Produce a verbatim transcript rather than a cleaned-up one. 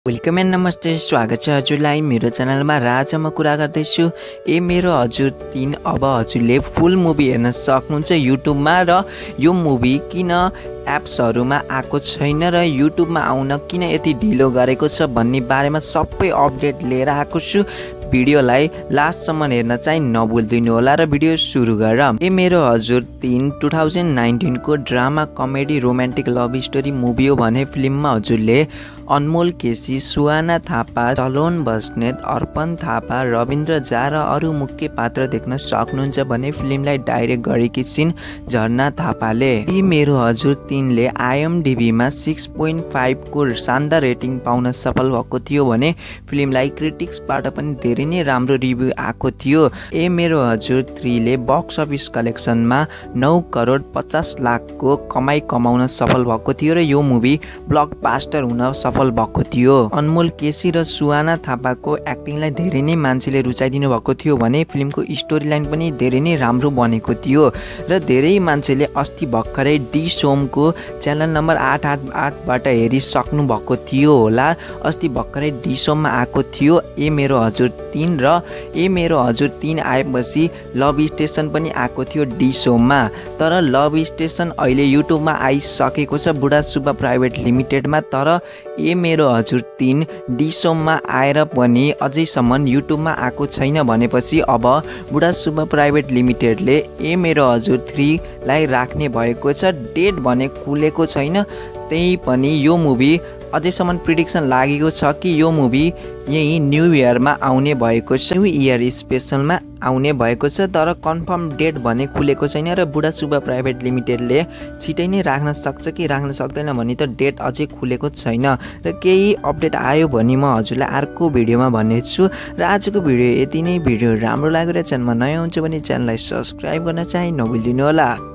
Welcome and नमस्ते, स्वागत छ हजुरलाई मेरो च्यानलमा। र आज म कुरा गर्दैछु ए मेरो हजुर तीन। अब हजुरले फुल मुभी हेर्न सक्नुहुन्छ युट्युबमा। र यो मुभी किन एप्सहरुमा आएको छैन र युट्युबमा आउन किन यति ढिलो गरेको छ भन्ने बारेमा सबै अपडेट लिएर आएको छु। भिडियोलाई लास्टसम्म हेर्न चाहिँ नभुल्दिनु होला। र भिडियो सुरु गरौँ। ए मेरो हजुर तीन टु थाउजन्ड नाइन्टिन को drama comedy romantic love story movie हो भने फिल्ममा हजुरले अनमोल केसी, सुहाना थापा, चलोन बस्नेत, अर्पण थापा, रविन्द्र झा र अरू मुख्य पात्र देख्न सक्नुहुन्छ भने फिल्मलाई डाइरेक्ट गरेकी छिन् झरना थापाले। ए मेरो हजुर तीनले आइएमडिबीमा सिक्स पोइन्ट फाइभ को शानदार रेटिङ पाउन सफल भएको थियो भने फिल्मलाई क्रिटिक्सबाट पनि धेरै नै राम्रो रिभ्यू आएको थियो। ए मेरो हजुर थ्रीले बक्स अफिस कलेक्सनमा नौ करोड पचास लाखको कमाई कमाउन सफल भएको थियो र यो मुभी ब्लकबास्टर हुन सफल भएको थियो। अनमोल केसी र सुहाना थापाको एक्टिङलाई धेरै नै मान्छेले रुचाइदिनु भएको थियो भने फिल्मको स्टोरी लाइन पनि धेरै नै राम्रो बनेको थियो। र धेरै मान्छेले अस्ति भर्खरै डी सोमको च्यानल नम्बर आठ आठ आठबाट हेरिसक्नु भएको थियो होला। अस्ति भर्खरै डी सोममा आएको थियो ए मेरो हजुर तीन। र ए मेरो हजुर तीन आएपछि लभ स्टेसन पनि आएको थियो डी सोममा। तर लभ स्टेसन अहिले युट्युबमा आइसकेको छ बुढा सुब्बा प्राइभेट लिमिटेडमा। तर ए मेरो हजुर तीन डी सोममा आएर पनि अझैसम्म युट्युबमा आएको छैन भनेपछि अब बुढा सुब्बा प्राइभेट लिमिटेडले ए मेरो हजुर थ्री लाई राख्ने भएको छ। डेट भने खुलेको छैन। त्यही पनि यो मुभी अझैसम्म प्रिडिक्सन लागेको छ कि यो मुभी यही न्यू इयरमा आउने भएको छ, न्यू इयर स्पेसलमा आउने भएको छ। तर कन्फर्म डेट भने खुलेको छैन र बुढा सुब्बा प्राइभेट लिमिटेडले छिटै नै राख्न सक्छ कि राख्न सक्दैन भने त डेट अझै खुलेको छैन। र केही अपडेट आयो भने म हजुरलाई अर्को भिडियोमा भन्नेछु। र आजको भिडियो यति नै। भिडियो राम्रो लाग्यो र च्यानलमा नयाँ हुन्छ भने च्यानललाई सब्सक्राइब गर्न चाहिँ नभुलिदिनु होला।